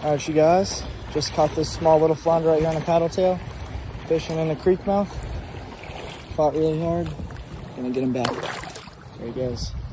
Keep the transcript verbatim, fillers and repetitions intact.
Alright, you guys, just caught this small little flounder right here on the paddle tail, fishing in the creek mouth. Fought really hard. Gonna get him back. There he goes.